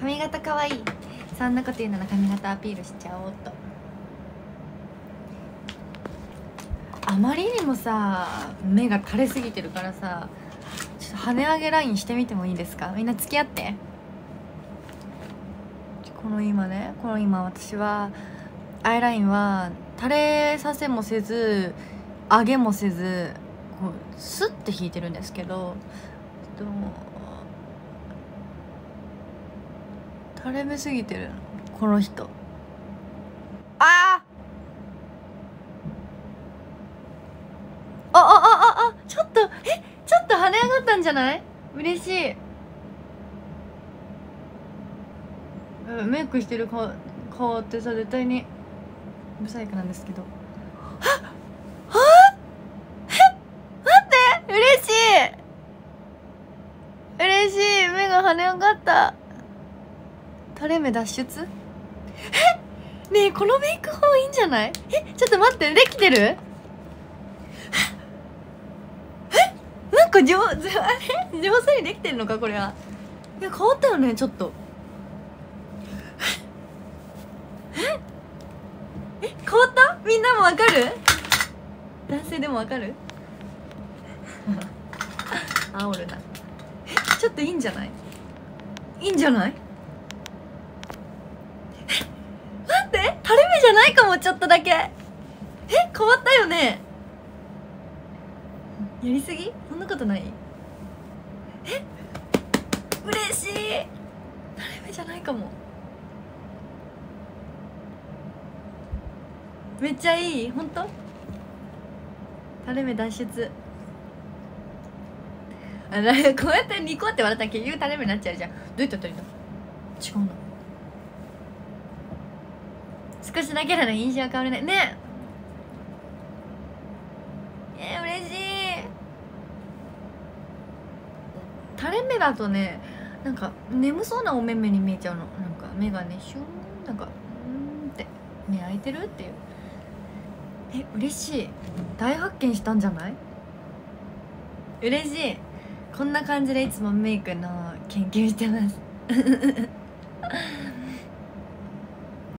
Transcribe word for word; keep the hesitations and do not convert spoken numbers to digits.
髪型かわいい。そんなこと言うなら髪型アピールしちゃおうと。あまりにもさ目が垂れすぎてるからさ、ちょっと跳ね上げラインしてみてもいいですか？みんな付き合って。この今ね、この今私はアイラインは垂れさせもせず上げもせずこうスッて引いてるんですけど、でも垂れ目すぎてるこの人。ああああああ、ちょっとえちょっと跳ね上がったんじゃない？嬉しい。メイクしてる顔顔ってさ絶対にブサイクなんですけど。はっはっえ待って嬉しい嬉しい。目が跳ね上がった。垂れ目脱出。えねえこのメイク法いいんじゃない？えちょっと待って、できてる？えなんか上手、あれ上手にできてるのかこれは。いや変わったよねちょっと。ええ変わった？みんなもわかる？男性でもわかる？煽るな。えちょっといいんじゃない？いいんじゃない？え待って垂れ目じゃないかも、ちょっとだけ。え変わったよね。やりすぎ？そんなことない？え嬉しい。垂れ目じゃないかも。めっちゃいい。ほんと垂れ目脱出。あこうやってニコって笑ったら結局垂れ目になっちゃうじゃん。どうやってやったらいいんだ？違うの。少しだけなら印象は変わらないね。えー、嬉しい。垂れ目だとねなんか眠そうなお目目に見えちゃうの。なんか目がねシューンなんかうんって目開いてるっていう。え嬉しい。大発見したんじゃない？嬉しい。こんな感じでいつもメイクの研究してます